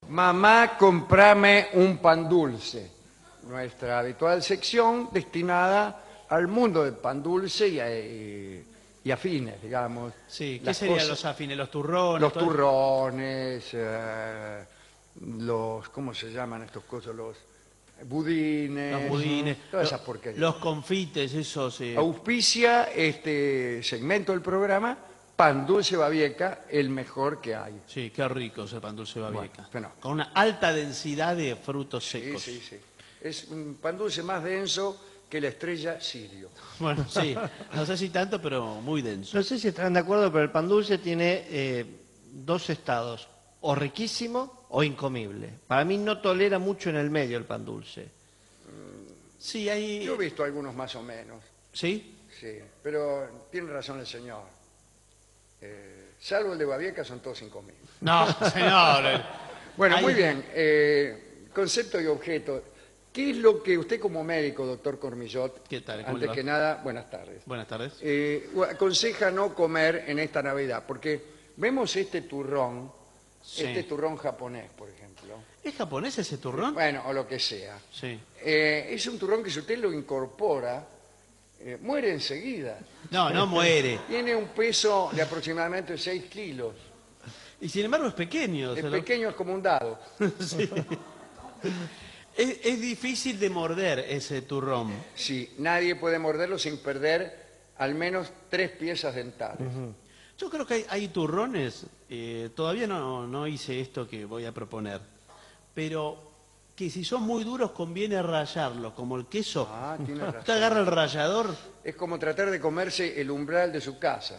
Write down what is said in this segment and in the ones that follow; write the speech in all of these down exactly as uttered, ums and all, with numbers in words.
Mamá, comprame un pan dulce. Nuestra habitual sección destinada al mundo del pan dulce y, a, y, y afines, digamos. Sí, ¿qué Las serían cosas- los afines? ¿Los turrones? Los todo eso? turrones, eh, los, ¿cómo se llaman estos cosas? Los budines. Los budines. Todas lo- esas porquerías. Los confites, esos... eh, Auspicia este segmento del programa Pan Dulce Babieca, el mejor que hay. Sí, qué rico ese pan dulce babieca. Bueno, fenómeno. Con una alta densidad de frutos Sí, secos. sí, sí. Es un pan dulce más denso que la estrella Sirio. Bueno, sí. No sé si tanto, pero muy denso. No sé si estarán de acuerdo, pero el pan dulce tiene eh, dos estados, o riquísimo o incomible. Para mí no tolera mucho en el medio el pan dulce. Sí, hay... Yo he visto algunos más o menos, ¿Sí? sí, pero tiene razón el señor. Eh, salvo el de Babieca, son todos incomibles. No, señor. Bueno, Hay- muy bien. eh, concepto y objeto. ¿Qué es lo que usted como médico, doctor Cormillot, ¿Qué tal? ¿Cómo le antes va? que nada, buenas tardes, Buenas tardes. eh, aconseja no comer en esta Navidad? Porque vemos este turrón, Sí. este turrón japonés, por ejemplo, ¿Es japonés ese turrón? bueno, o lo que sea. Sí. Eh, es un turrón que si usted lo incorpora, eh, muere enseguida. No, no muere. Tiene un peso de aproximadamente seis kilos. Y sin embargo es pequeño. Es se lo- pequeño, es como un dado. Sí. Es, es difícil de morder ese turrón. Sí, nadie puede morderlo sin perder al menos tres piezas dentales. Yo creo que hay, hay turrones, eh, todavía no, no hice esto que voy a proponer, pero que si son muy duros conviene rallarlos, como el queso. Ah, tiene razón. Usted agarra el rallador, Es como tratar de comerse el umbral de su casa.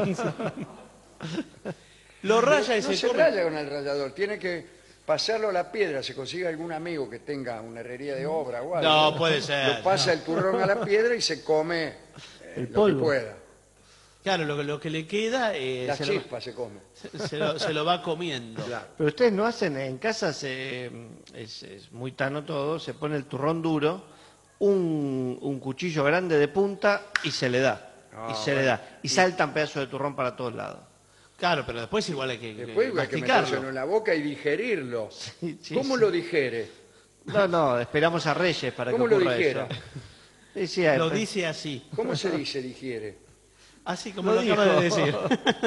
lo raya y No se se come. raya con el rallador, tiene que pasarlo a la piedra. Se consigue algún amigo que tenga una herrería de obra o algo. No, puede ser. Lo pasa el turrón a la piedra y se come eh, El lo que polvo. pueda. Claro, lo, que- lo que le queda eh, La se, lo, chispa se come. se- se lo- se lo va comiendo. Claro. Pero ustedes no hacen, en casa se, es, es muy tano todo, se pone el turrón duro, un, un cuchillo grande de punta y se le da. Ah, y se le bueno. da. Y saltan pedazos de turrón para todos lados. Claro, pero después igual hay que, que Después hay que masticarlo. metérselo en la boca y digerirlo. Sí, sí, ¿Cómo sí. lo digere? No, no, esperamos a Reyes para ¿Cómo que lo ocurra dijera? eso. Sí, sí, eh, Lo dice así, ¿Cómo se dice digiere? así como Lo lo, acaba de dijo. decir.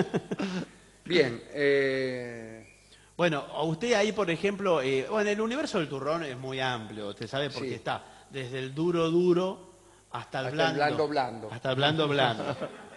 Bien, eh, Bueno, a usted ahí, por ejemplo, eh, bueno, el universo del turrón es muy amplio, usted sabe, porque Sí. está desde el duro duro hasta el Hasta el blando. blando, blando. Hasta el blando blando.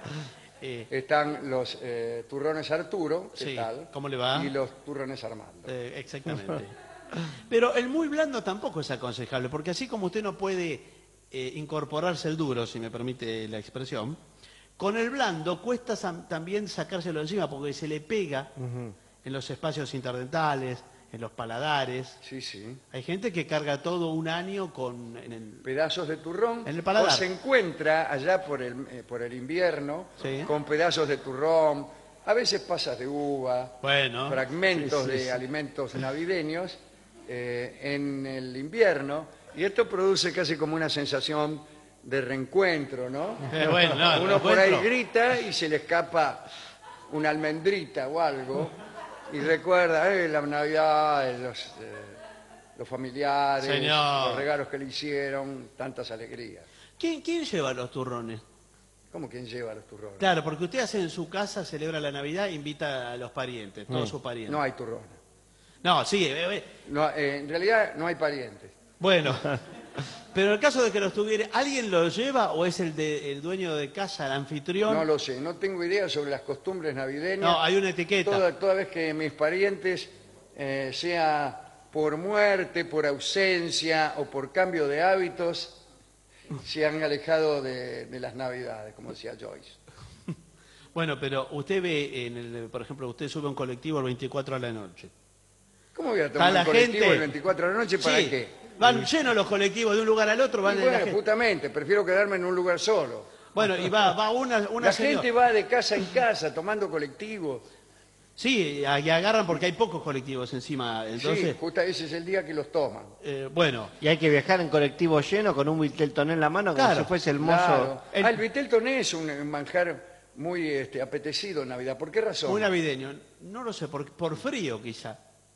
Eh, están los eh, turrones Arturo, ¿qué Sí, tal? ¿cómo le va? Y los turrones Armando. eh, exactamente. Pero el muy blando tampoco es aconsejable, porque así como usted no puede eh, incorporarse el duro, si me permite la expresión, con el blando cuesta sam- también sacárselo encima, porque se le pega en los espacios interdentales, en los paladares. Sí, sí. Hay gente que carga todo un año con... En el... Pedazos de turrón. En el paladar. O se encuentra allá por el, eh, por el invierno Sí. con pedazos de turrón, a veces pasas de uva, Bueno, fragmentos sí, sí, de sí. alimentos navideños eh, en el invierno. Y esto produce casi como una sensación de reencuentro, ¿no? Eh, bueno, no, el Uno por ahí reencuentro- grita y se le escapa una almendrita o algo y recuerda eh, la Navidad, eh, los, eh, los familiares, Señor. los regalos que le hicieron, tantas alegrías. ¿Quién, quién lleva los turrones? ¿Cómo quien lleva los turrones? Claro, porque usted hace en su casa, celebra la Navidad, invita a los parientes, todos sus parientes. No hay turrones. No, sí, eh, eh, No, eh, en realidad no hay parientes. bueno. Pero en el caso de que los tuviera, ¿alguien los lleva o es el, de, el dueño de casa, el anfitrión? No lo sé, no tengo idea sobre las costumbres navideñas. No, hay una etiqueta. Toda, toda vez que mis parientes, eh, sea por muerte, por ausencia o por cambio de hábitos, se han alejado de, de las Navidades, como decía Joyce. Bueno, pero usted ve, en el, por ejemplo, usted sube un colectivo el veinticuatro a la noche. ¿Cómo voy a Está tomar la un colectivo gente... el veinticuatro de la noche? ¿Para Sí, qué? van llenos los colectivos de un lugar al otro, van Y de la bueno, gente. justamente, prefiero quedarme en un lugar solo. Bueno, y va, va una, una La señora- gente va de casa en casa tomando colectivos. Sí, y agarran porque hay pocos colectivos encima. Entonces, Sí, justo ese es el día que los toman. eh, bueno, Y hay que viajar en colectivo lleno con un Viteltoné en la mano como Claro, si fuese el mozo. Claro. El- Ah, el vitel toné es un manjar muy este, apetecido en Navidad. ¿Por qué razón? muy navideño. No lo sé, por, por frío quizá.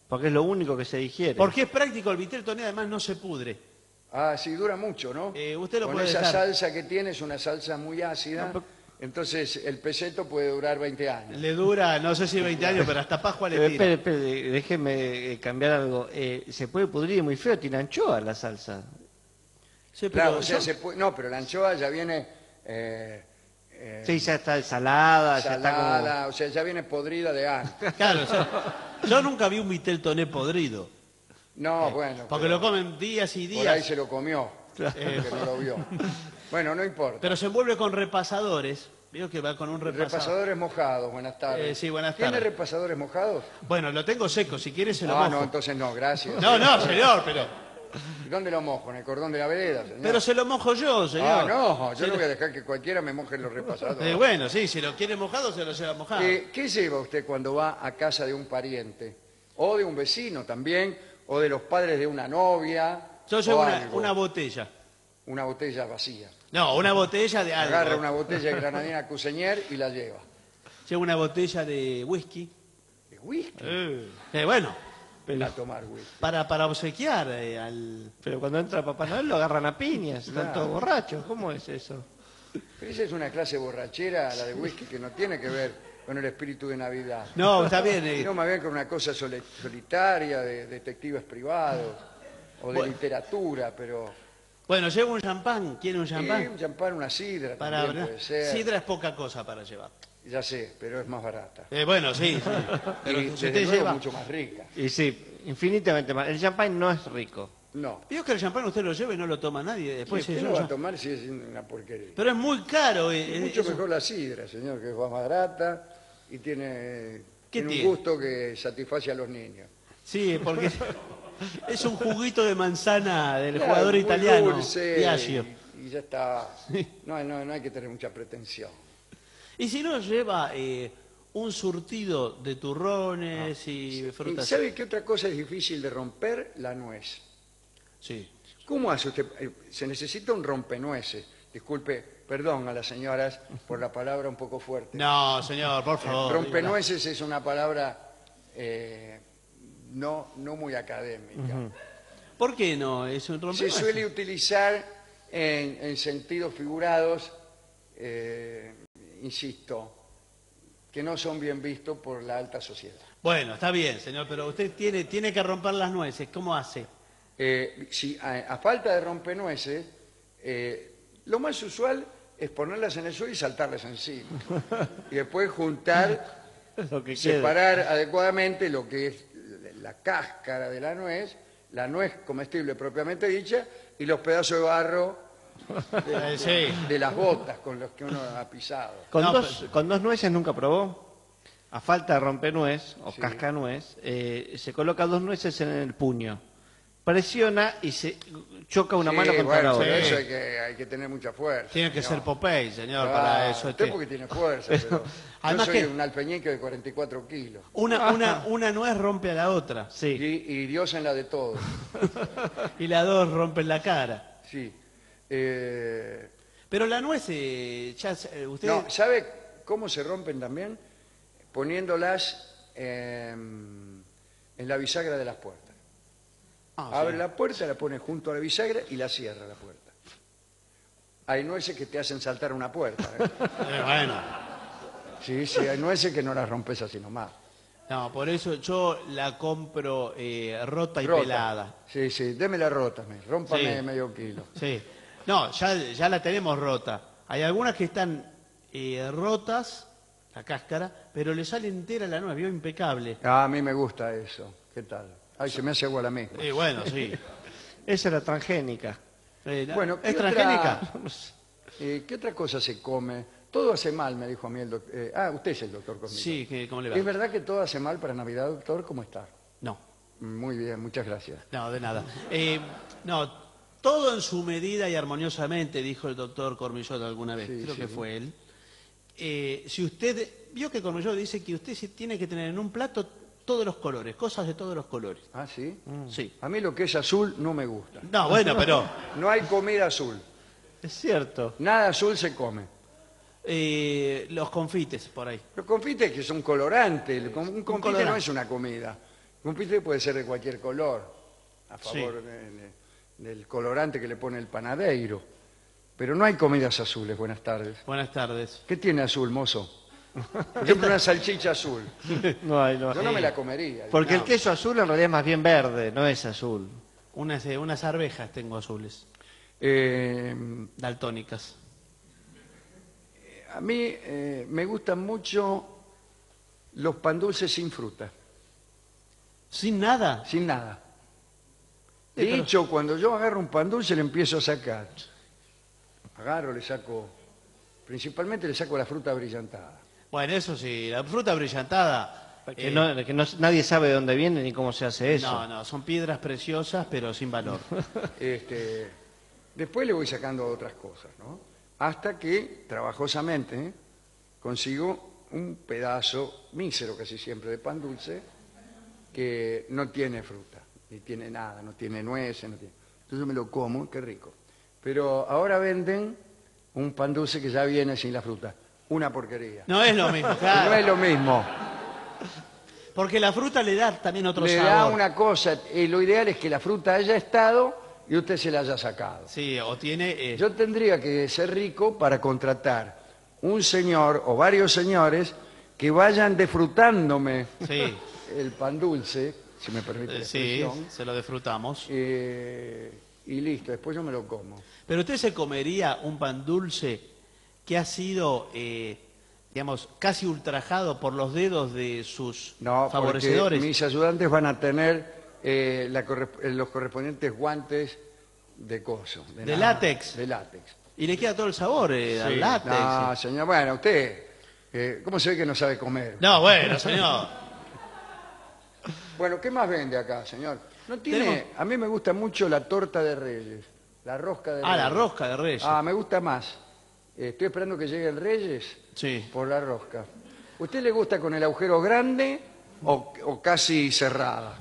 Porque es lo único que se digiere. Porque es práctico, el vitel toné además no se pudre. Ah, sí, dura mucho, ¿no? Eh, usted lo Con puede esa dejar. salsa que tiene, es una salsa muy ácida, No, pero- entonces el peseto puede durar veinte años. Le dura, no sé si veinte años, pero hasta Pascua le Eh, tira. espere, espere, déjeme eh, cambiar algo. Eh, se puede pudrir muy feo, tiene anchoa la salsa. Sí, pero Claro, o sea, yo- se puede- no, pero la anchoa ya viene eh, eh, Sí, ya está salada, ya está como... salada, o sea, ya viene podrida de antes. Claro, o sea, yo nunca vi un vitel toné podrido. No, bueno, Porque pero lo comen días y por ahí días. se lo comió, Eh, que no lo vio. Bueno, no importa. Pero se envuelve con repasadores. Veo que va con un repasador. Repasadores mojados, buenas tardes. Eh, sí, buenas ¿Tiene tardes. repasadores mojados? Bueno, lo tengo seco, si quiere se lo Ah, mojo. no, entonces no, gracias. No, no, señor, pero, ¿Y dónde lo mojo? ¿En el cordón de la vereda, señor? pero se lo mojo yo, señor. Ah, no, yo Se no lo- voy a dejar que cualquiera me moje los repasadores. Eh, bueno, sí, si lo quiere mojado, se lo lleva mojado. Eh, ¿Qué lleva usted cuando va a casa de un pariente? O de un vecino también, o de los padres de una novia. yo llevo o una, algo. una botella. Una botella vacía. No, una botella de algo. Agarra una botella de granadina Cuseñer y la lleva. Llevo una botella de whisky. ¿De whisky? Eh, bueno, A tomar whisky. para, para obsequiar eh, al... Pero cuando entra Papá Noel lo agarran a piñas, están Claro. todos borrachos. ¿Cómo es eso? Pero esa es una clase borrachera, la de whisky, que no tiene que ver con el espíritu de Navidad. No, está bien. eh, Sino más bien con una cosa sole- solitaria, de detectives privados, o de Bueno. literatura, pero... Bueno, llevo un champán. ¿Quiere un Sí, champán? un champán, una sidra Para también puede ser. Sidra es poca cosa para llevar. Ya sé, pero es más barata. Eh, bueno, sí, sí. Pero y si desde usted luego lleva... mucho más rica. Y sí, infinitamente más. El champán no es rico. No. Vio que el champán usted lo lleva y no lo toma nadie. Después ¿Qué se no lleva- va a tomar si es una porquería? Pero es muy caro. eh, eh, Mucho eso- mejor la sidra, señor, que es más barata y tiene, ¿Qué tiene un tiene? gusto que satisface a los niños. Sí, porque es un juguito de manzana del Claro, jugador muy italiano, dulce, Diageo. y, y ya está. No, no, no hay que tener mucha pretensión. Y si no lleva eh, un surtido de turrones y ¿Y frutas. sabe qué otra cosa es difícil de romper? La nuez. Sí. ¿Cómo hace usted? Eh, Se necesita un rompenueces. Disculpe, perdón a las señoras por la palabra un poco fuerte. No, señor, por favor. Rompenueces es una palabra eh, no, no muy académica. dígala. ¿Por qué no? Es un Se rompenueces. suele utilizar en, en sentidos figurados, eh, insisto, que no son bien vistos por la alta sociedad. Bueno, está bien, señor, pero usted tiene, tiene que romper las nueces. ¿Cómo hace? Eh, si a, a falta de rompenueces, eh, lo más usual es ponerlas en el suelo y saltarlas encima. Y después juntar, Lo que quede. separar adecuadamente lo que es la cáscara de la nuez, la nuez comestible propiamente dicha, y los pedazos de barro de, Eh, sí. de las botas con los que uno ha pisado. Con, No, dos, con dos nueces nunca probó. A falta de rompenuez o Sí. cascanuez, eh, se coloca dos nueces en el puño. Presiona y se choca una Sí, mano contra bueno, la pero otra. eso hay que, hay que tener mucha fuerza. Tiene que señor. ser Popeye, señor, Ah, para eso. usted este. porque tiene fuerza, pero Además yo soy que- un alpeñique de cuarenta y cuatro kilos. Una, una, una nuez rompe a la otra. Y, Sí. y Dios en la de todos. Y las dos rompen la cara. Sí. Eh, Pero la nuez, eh, ya, se- eh, usted... no, ¿sabe cómo se rompen también? Poniéndolas eh, en la bisagra de las puertas. Ah, Abre sí. la puerta, la pone junto a la bisagra y la cierra la puerta. Hay nueces que te hacen saltar una puerta. ¿eh? Eh, bueno, Sí, sí, hay nueces que no las rompes así nomás. no, por eso yo la compro eh, rota y Rota. pelada. Sí, sí, démela rota, me, rómpame Sí. medio kilo. Sí. No, ya, ya la tenemos rota. Hay algunas que están eh, rotas, la cáscara, pero le sale entera la nuez, vio, impecable. Ah, a mí me gusta eso. ¿Qué tal? Ay, se me hace agua la misma. Y bueno, sí. Esa era transgénica. Eh, Bueno, ¿qué ¿es otra- transgénica? Eh, ¿Qué otra cosa se come? Todo hace mal, me dijo a mí el doctor. ah, usted es el doctor conmigo. Sí, que- ¿cómo le va? ¿Es verdad que todo hace mal para Navidad, doctor? ¿Cómo está? No, Muy bien, muchas gracias. no, de nada. Eh, no, todo en su medida y armoniosamente, dijo el doctor Cormillot alguna vez, Sí, creo sí. que fue él. Eh, si usted, vio que Cormillot dice que usted sí tiene que tener en un plato todos los colores, cosas de todos los colores. ¿Ah, sí? Sí. A mí lo que es azul no me gusta. No, bueno, pero No hay comida azul. Es cierto. Nada azul se come. eh, los confites por ahí. Los confites que son colorantes. el con- Un confite colorante. no es una comida. Un pistil puede ser de cualquier color, a Sí. favor de- de- del colorante que le pone el panadeiro. Pero no hay comidas azules. Buenas tardes. Buenas tardes. ¿Qué tiene azul, mozo? Por ejemplo, una salchicha azul. No hay, no Yo no hay. me la comería. Porque No. el queso azul en realidad es más bien verde, no es azul. Unas, eh, unas arvejas tengo azules, Eh, daltónicas. a mí eh, me gustan mucho los pan dulces sin fruta, ¿Sin nada? sin nada. Sí, De pero- hecho, cuando yo agarro un pan dulce le empiezo a sacar. Agarro, le saco, principalmente le saco la fruta brillantada. Bueno, eso sí, la fruta brillantada. Que, eh, no, que no- nadie sabe de dónde viene ni cómo se hace eso. no, no, son piedras preciosas, pero sin valor. Este, después le voy sacando otras cosas, ¿no? Hasta que, trabajosamente, ¿eh? consigo un pedazo mísero casi siempre de pan dulce que no tiene fruta, ni tiene nada, no tiene nueces, no tiene... Entonces me lo como, qué rico. Pero ahora venden un pan dulce que ya viene sin la fruta. Una porquería. No es lo mismo, No claro. es lo mismo. Porque la fruta le da también otro Le da sabor. una cosa, eh, lo ideal es que la fruta haya estado y usted se la haya sacado. Sí, o tiene... eh, Yo tendría que ser rico para contratar un señor o varios señores que vayan disfrutándome Sí, el pan dulce, si me permite eh, la sí, expresión, se lo disfrutamos. eh, y listo, después yo me lo como. Pero usted se comería un pan dulce que ha sido, eh, digamos, casi ultrajado por los dedos de sus No, porque favorecedores. mis ayudantes van a tener eh, la corre- eh, los correspondientes guantes de coso. ¿De nada, látex? De látex. Y le queda todo el sabor eh, al látex. No, señor, bueno, usted, eh, ¿cómo se ve que no sabe comer? No, bueno, señor. Bueno, ¿qué más vende acá, señor? No tiene, Tenemos- a mí me gusta mucho la torta de Reyes, la rosca de Ah, Reyes. la rosca de Reyes. Ah, me gusta más. Eh, estoy esperando que llegue el Reyes Sí. por la rosca. ¿Usted le gusta con el agujero grande o, o casi cerrada?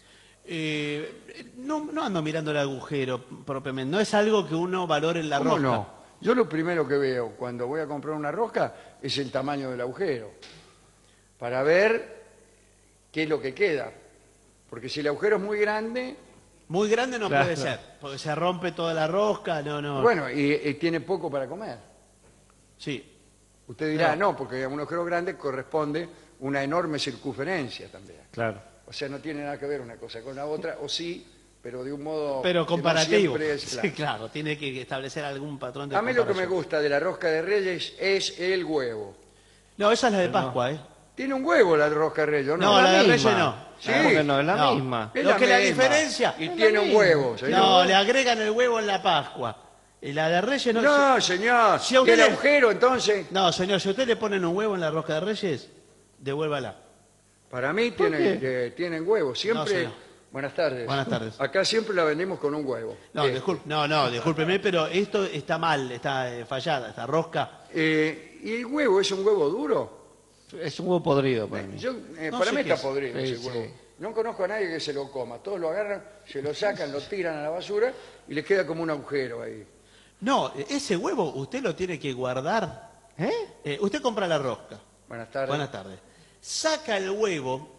Eh, no, no ando mirando el agujero propiamente. No es algo que uno valore en la ¿Cómo rosca. no? Yo lo primero que veo cuando voy a comprar una rosca es el tamaño del agujero, para ver qué es lo que queda. Porque si el agujero es muy grande, Muy grande no Claro. puede ser, porque se rompe toda la rosca. No, no. bueno, y, y tiene poco para comer. Sí. Usted dirá, no, porque a un agujero grande corresponde una enorme circunferencia también. Claro. O sea, no tiene nada que ver una cosa con la otra, o sí, pero de un modo Pero que no comparativo. siempre es Sí, claro. claro, tiene que establecer algún patrón de A mí lo que me comparación. gusta de la rosca de Reyes es el huevo. No, esa es la de Pascua, ¿eh? Tiene un huevo la rosca de Reyes, ¿no? No, la de misma. Reyes no. Sí. Ah, porque no, es la No. misma. Es Lo que la misma. diferencia- Y es tiene la un misma. huevo, señor. No, le agregan el huevo en la Pascua. Y la de Reyes no. No, señor. Si a usted ¿Tiene le- agujero entonces? No, señor, si a usted le ponen un huevo en la rosca de Reyes, devuélvala. Para mí tienen, eh, tienen huevo. Siempre. señor. Buenas tardes. Buenas tardes. Acá siempre la vendemos con un huevo. No, Eh, disculpe, no, no, discúlpeme, pero esto está mal, está eh, fallada, esta rosca. eh, ¿Y el huevo es un huevo duro? Es un huevo podrido para mí. Yo, eh, No para sé mí qué está es. podrido Sí, ese sí. huevo. No conozco a nadie que se lo coma. Todos lo agarran, se lo sacan, lo tiran a la basura y les queda como un agujero ahí. No, ese huevo usted lo tiene que guardar. ¿Eh? Eh, usted compra la rosca. Buenas tardes. Buenas tardes. Saca el huevo,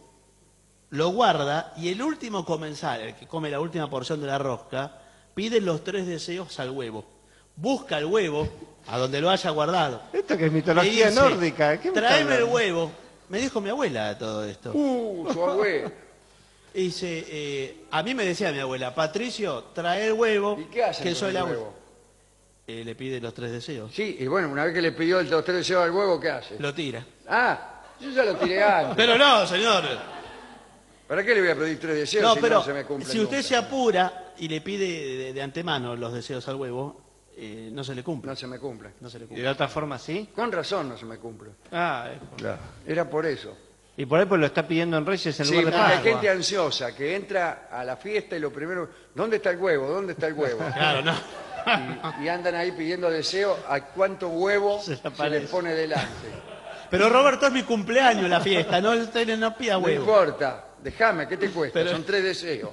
lo guarda y el último comensal, el que come la última porción de la rosca, pide los tres deseos al huevo. Busca el huevo a donde lo haya guardado. Esto que es Y mitología dice, nórdica. ¿Qué me está tráeme el hablando? huevo. Me dijo mi abuela todo esto. Uh, su abuelo. Y dice, eh, a mí me decía mi abuela, Patricio, trae el huevo, ¿Y qué hacen que con soy el la huevo? Eh, le pide los tres deseos. Sí, y bueno, una vez que le pidió el- los tres deseos al huevo, ¿qué hace? Lo tira. Ah, yo ya lo tiré antes. Pero no, señor. ¿Para qué le voy a pedir tres deseos No, si pero no se me cumplen si usted nunca? se apura y le pide de, de antemano los deseos al huevo, eh, no se le cumple. No se me cumplen. No se le ¿Y cumple. de otra forma sí? Con razón no se me cumple. Ah, es por- Era por eso. y por ahí pues lo está pidiendo en Reyes en Sí, lugar de porque hay Pascua. gente ansiosa que entra a la fiesta y lo primero, ¿dónde está el huevo? ¿Dónde está el huevo? Claro, no. Y, y andan ahí pidiendo deseo a cuánto huevo Se le se, aparece. les pone delante. Pero Roberto, es mi cumpleaños la fiesta, no, usted no pida No huevo. importa, déjame, ¿qué te cuesta? Pero- Son tres deseos.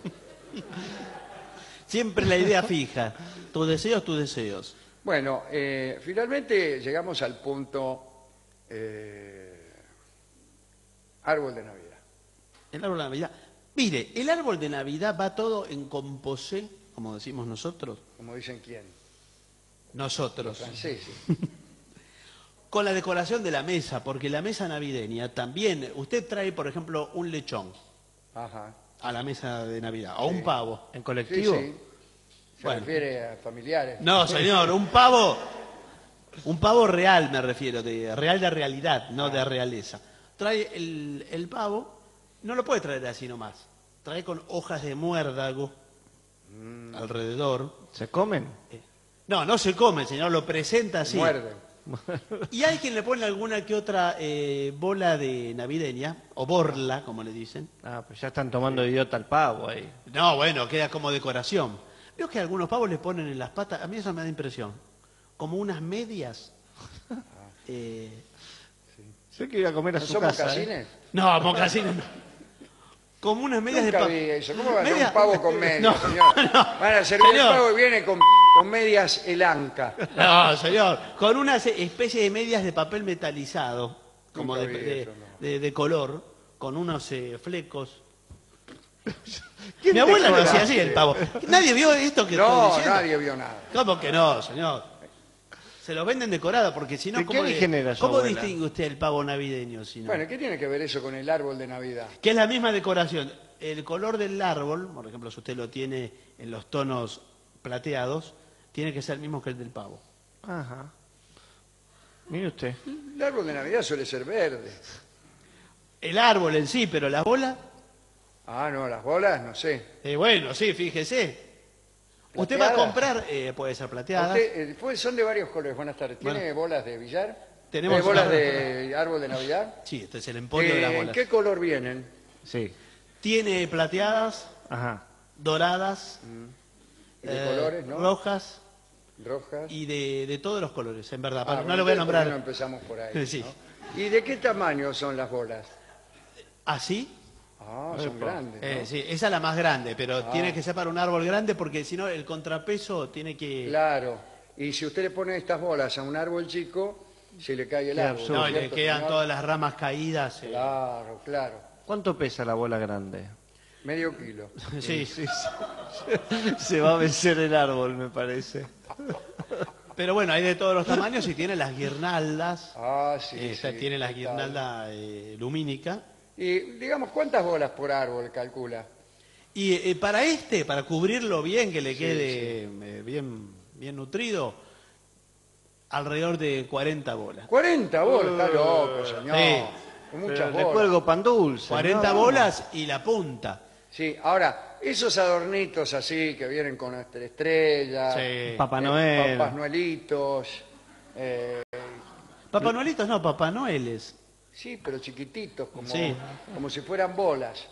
Siempre la idea fija. Tus deseos, tus deseos. Bueno, eh, finalmente llegamos al punto eh, árbol de Navidad. El árbol de Navidad. Mire, el árbol de Navidad va todo en composé, como decimos nosotros. Como dicen quién, Nosotros. franceses. Con la decoración de la mesa, porque la mesa navideña también, usted trae, por ejemplo, un lechón Ajá. a la mesa de Navidad, o un pavo. ¿En Sí, colectivo? sí. Se Bueno. refiere a familiares. No, señor, un pavo, un pavo real me refiero, de real de realidad, no de realeza. Trae el, el pavo, no lo puede traer así nomás, trae con hojas de muérdago alrededor. ¿Se comen? No, no se come, señor, lo presenta así. Muerden. Y hay quien le pone alguna que otra eh, bola de navideña, o borla, como le dicen. Ah, pues ya están tomando de idiota al pavo ahí. No, bueno, queda como decoración. Veo que algunos pavos le ponen en las patas, a mí eso me da impresión, como unas medias. Eh, Yo que iba a comer a ¿No su son casa. ¿eh? mocasines? no, mocasines no. Como unas medias Nunca de pavo. vi eso. ¿Cómo va a ser Media- un pavo con medias, No, señor? no. Van a servir Señor. el pavo y viene con, con medias elanca. No, señor, con una especie de medias de papel metalizado, como Nunca de, vi de- eso, no. de- de color, con unos eh, flecos. ¿Quién Mi te abuela lo cobra? hacía así, el pavo. ¿Nadie vio esto que No, estoy diciendo? nadie vio nada. ¿Cómo que no, señor? Se lo venden decorado, porque si no, ¿De ¿cómo, qué le- origen era su ¿cómo abuela? distingue usted el pavo navideño? Si no? Bueno, ¿qué tiene que ver eso con el árbol de Navidad? Que es la misma decoración. El color del árbol, por ejemplo, si usted lo tiene en los tonos plateados, tiene que ser el mismo que el del pavo. Ajá. Mire usted. El árbol de Navidad suele ser verde. El árbol en sí, pero la bola, Ah, no, las bolas, no sé. eh, bueno, sí, fíjese. Usted va a ¿Plateadas? comprar, eh, puede ser plateada. Usted, eh, fue- son de varios colores. Buenas tardes. ¿Tiene Bueno. bolas de billar? Tenemos Eh, bolas una- de árbol de Navidad. Sí, este es el emporio de las Eh, ¿En bolas. qué color vienen? Sí. Tiene plateadas, Ajá. doradas, ¿Y de eh, colores, no? rojas Rojas. y de, de todos los colores, en verdad. Ah, Pero no bueno, le voy a entonces, ¿por qué nombrar. no empezamos por ahí. Sí. ¿no? ¿Y de qué tamaño son las bolas? ¿Así? Ah, son Epa. grandes. ¿no? Eh, sí, esa es la más grande, pero Ah. tiene que ser para un árbol grande porque si no el contrapeso tiene que... Claro. Y si usted le pone estas bolas a un árbol chico, se le cae el Qué árbol. absurdo. No, y le ¿cierto, quedan señor? todas las ramas caídas. eh. Claro, claro. ¿Cuánto pesa la bola grande? Medio kilo. Sí, Se va a vencer el árbol, me parece. pero bueno, hay de todos los tamaños y tiene las guirnaldas. Ah, sí, Esta sí, tiene la total. guirnalda eh, lumínica. Y digamos, ¿cuántas bolas por árbol calcula? Y eh, para este, para cubrirlo bien, que le Sí, quede eh, bien, bien nutrido, alrededor de cuarenta bolas. cuarenta bolas, está loco, señor. Sí. Con Pero muchas le bolas. cuelgo pan dulce. cuarenta ¿no? bolas y la punta. Sí, ahora, esos adornitos así que vienen con nuestra estrella, Sí. Papá eh, Noel. Papás Noelitos, eh, Papá Noelitos no, Papá Noeles. sí, pero chiquititos, como, Sí. como si fueran bolas.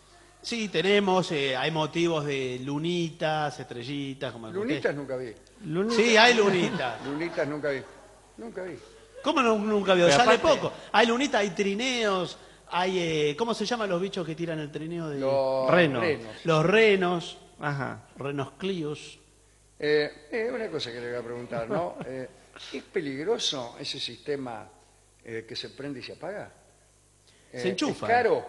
Sí, tenemos, eh, hay motivos de lunitas, estrellitas, como el que Lunitas usted- nunca vi, Lunita. Sí, hay lunitas. lunitas nunca vi, nunca vi. ¿Cómo no, nunca vio? Pero Sale aparte- poco. Hay lunitas, hay trineos, hay... eh, ¿cómo se llaman los bichos que tiran el trineo? De... Los Renos. Los renos, Ajá. renos clíos. Eh, eh, una cosa que le voy a preguntar, ¿no? Eh, ¿Es peligroso ese sistema eh, que se prende y se apaga? Eh, Se enchufa. Es caro,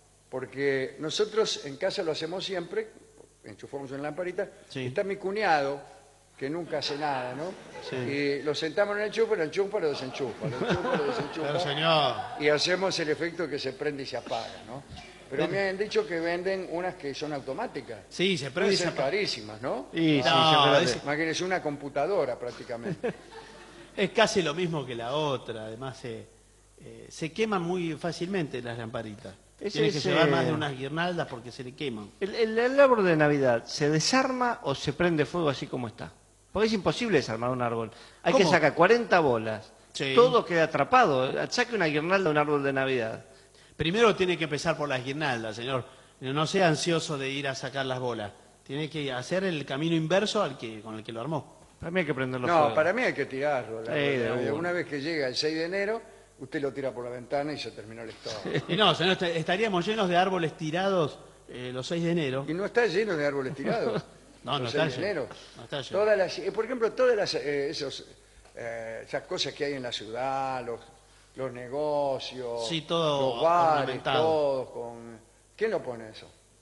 porque nosotros en casa lo hacemos siempre, enchufamos una lamparita, Sí. está mi cuñado, que nunca hace nada, ¿no? Sí. Y lo sentamos en el enchufe, lo enchufa, lo desenchufa, lo enchufa, lo desenchufa, Pero señor, y hacemos el efecto que se prende y se apaga, ¿no? Pero me han dicho que venden unas que son automáticas. sí, se prende Pueden y se ser apaga. carísimas, ¿no? Y sí, No, seguramente. ese- Imagínense una computadora prácticamente. Es casi lo mismo que la otra, además se, eh, se queman muy fácilmente las lamparitas. Ese Tiene que es, llevar eh, más de unas guirnaldas porque se le queman. ¿El, el, el árbol de Navidad se desarma o se prende fuego así como está? Porque es imposible desarmar un árbol. Hay que ¿Cómo? sacar cuarenta bolas. Sí. Todo queda atrapado. Saque una guirnalda de un árbol de Navidad. Primero tiene que empezar por las guirnaldas, señor. No sea ansioso de ir a sacar las bolas. Tiene que hacer el camino inverso al que con el que lo armó. Para mí hay que prenderlo No, fuego. para mí hay que tirarlo. la Sí, de verdad. una. Una vez que llega el seis de enero, usted lo tira por la ventana y se terminó el estado. Y no, señor, est- estaríamos llenos de árboles tirados eh, los seis de enero. Y no está lleno de árboles tirados. No, no el está seis de lleno. enero. No está lleno. Todas las, eh, por ejemplo, todas las, eh, esos, eh, esas cosas que hay en la ciudad, los, los negocios, Sí, todo los bares, ornamentado. todos con... ¿Quién lo pone eso?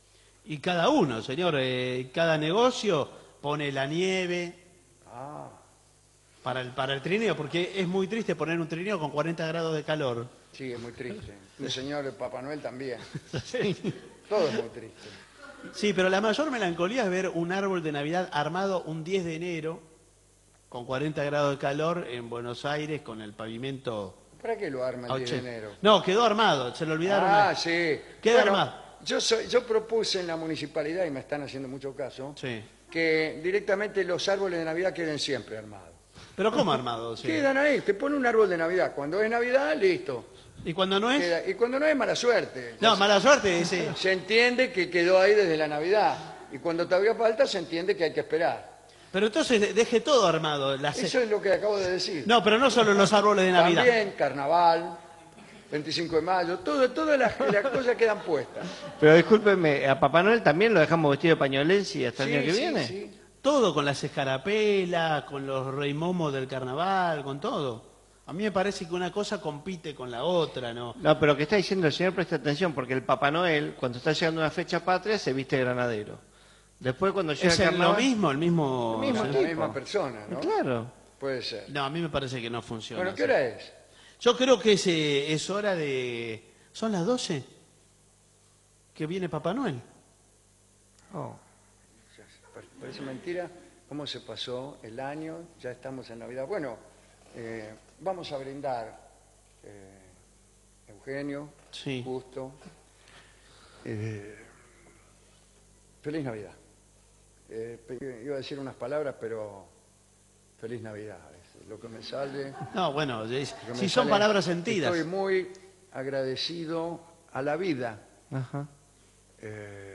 Y cada uno, señor, eh, cada negocio pone la nieve Ah, para el, para el trineo, porque es muy triste poner un trineo con cuarenta grados de calor. sí, es muy triste. El señor Papá Noel también. Todo es muy triste. Sí, pero la mayor melancolía es ver un árbol de Navidad armado un diez de enero con cuarenta grados de calor en Buenos Aires con el pavimento... ¿Para qué lo arma a el diez de ochenta. enero? No, quedó armado, se lo olvidaron. Ah, sí. Queda Bueno, armado. Yo, soy, yo propuse en la municipalidad, y me están haciendo mucho caso, Sí. que directamente los árboles de Navidad queden siempre armados. Pero ¿cómo armado? Sí. Quedan ahí, te pone un árbol de Navidad. Cuando es Navidad, listo. ¿Y cuando no es? Queda- y cuando no es, mala suerte. No, mala suerte, sí. Se entiende que quedó ahí desde la Navidad. Y cuando todavía falta, se entiende que hay que esperar. Pero entonces de- deje todo armado. la ce- Eso es lo que acabo de decir. No, pero no solo los árboles de Navidad. También carnaval, veinticinco de mayo, todo, todas las, las cosas quedan puestas. Pero discúlpeme, ¿a Papá Noel también lo dejamos vestido de pañolense hasta el Sí, año que sí, viene? sí. Todo con las escarapelas, con los rey momos del carnaval, con todo. A mí me parece que una cosa compite con la otra, ¿no? No, pero que está diciendo el señor, preste atención, porque el Papá Noel, cuando está llegando una fecha patria, se viste de granadero. Después, cuando llega ¿Es el el- carnaval... lo mismo, el mismo... Lo mismo Es tipo. la misma persona, ¿no? Claro. Puede ser. No, a mí me parece que no funciona. Bueno, ¿qué así. hora es? Yo creo que es, eh, es hora de... ¿Son las doce? ¿Que viene Papá Noel? Oh. Parece mentira cómo se pasó el año, ya estamos en Navidad. Bueno, eh, vamos a brindar, eh, Eugenio, Sí. Justo. Eh, feliz Navidad. Eh, pe- iba a decir unas palabras, pero feliz Navidad, es lo que me sale. No, bueno, es- lo que me si son sale. palabras sentidas. Estoy muy agradecido a la vida Ajá. eh,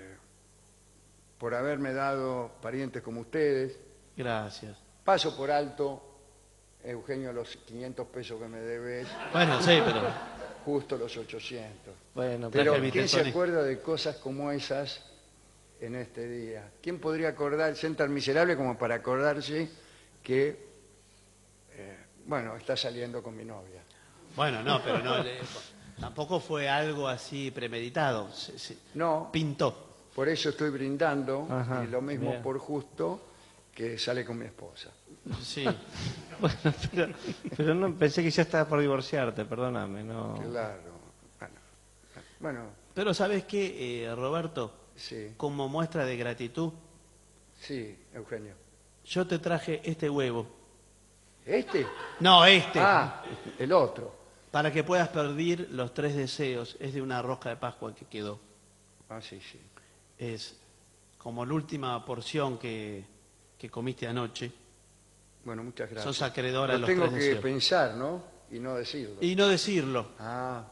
por haberme dado parientes como ustedes. Gracias. Paso por alto, Eugenio, los quinientos pesos que me debes, Bueno, sí, pero... Justo los ochocientos. Bueno, Pero traje el ¿quién se Vitensoni. acuerda de cosas como esas en este día? ¿Quién podría acordar, ser tan miserable como para acordarse que, eh, bueno, está saliendo con mi novia? Bueno, no, pero no, le- tampoco fue algo así premeditado. Se- se No, pintó. por eso estoy brindando, Ajá, y lo mismo bien. por Justo, que sale con mi esposa. Sí. Bueno, pero, pero no, pensé que ya estabas por divorciarte, perdóname, no. Claro. Bueno, bueno, Pero ¿sabes qué, eh, Roberto? sí, Como muestra de gratitud, sí, Eugenio. yo te traje este huevo. ¿Este? No, este. Ah, el otro. Para que puedas pedir los tres deseos. Es de una rosca de Pascua que quedó. Ah, sí, sí. Es como la última porción que, que comiste anoche. Bueno, muchas gracias. Sos acreedor a Lo los tengo tres que deseos. pensar, ¿no? Y no decirlo. Y no decirlo. Ah,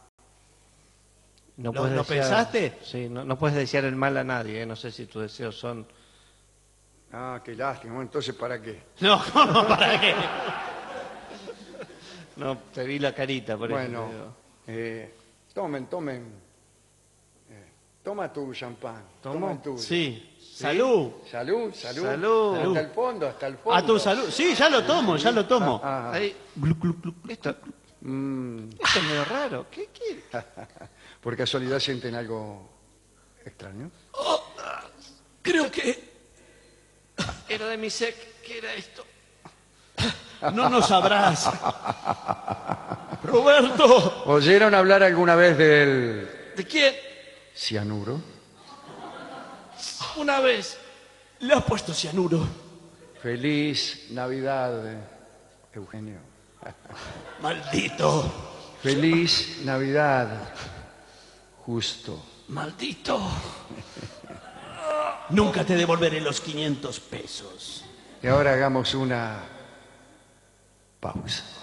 No ¿Lo- puedes lo desear- pensaste? Sí, no, no puedes desear el mal a nadie, ¿eh? No sé si tus deseos son... ah, qué lástima. Bueno, entonces, ¿para qué? No, ¿cómo? ¿Para qué? No, te vi la carita, por Bueno, eso te digo. eh, tomen, tomen. Eh, toma tu champán. ¿Tomo? Toma el tuyo. Sí. Salud. Salud, salud. Salud. Hasta el fondo, hasta el fondo. A tu salud. Sí, ya lo tomo, ya lo tomo. Ah, ah. Ahí, esto, Mm, esto es medio raro. ¿Qué quiere? ¿por casualidad sienten algo extraño? Creo que Era de mi sec, ¿qué era esto? no nos sabrás. Roberto. ¿Oyeron hablar alguna vez del ¿De quién? cianuro? Una vez. Le has puesto cianuro. Feliz Navidad, Eugenio. Maldito. Feliz Navidad, Justo. Maldito. Nunca te devolveré los quinientos pesos. Y ahora hagamos una pausa.